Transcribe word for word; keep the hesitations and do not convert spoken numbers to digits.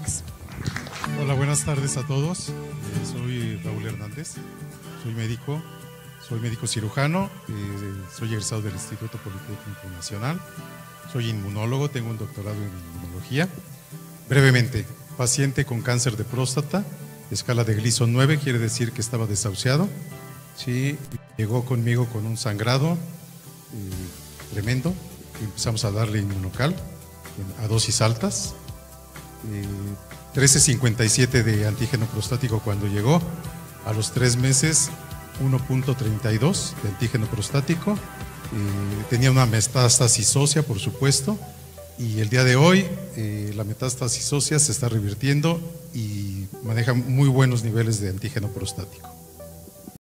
Cárdenas. Hola, buenas tardes a todos. Eh, soy Raúl Hernández, soy médico, soy médico cirujano, eh, soy egresado del Instituto Politécnico Nacional, soy inmunólogo, tengo un doctorado en inmunología. Brevemente, paciente con cáncer de próstata, escala de Gleason nueve, quiere decir que estaba desahuciado. Sí, llegó conmigo con un sangrado eh, tremendo, empezamos a darle inmunocal a dosis altas. Eh, trece cincuenta y siete de antígeno prostático cuando llegó, a los tres meses uno punto treinta y dos de antígeno prostático, eh, tenía una metástasis ósea por supuesto, y el día de hoy eh, la metástasis ósea se está revirtiendo y maneja muy buenos niveles de antígeno prostático.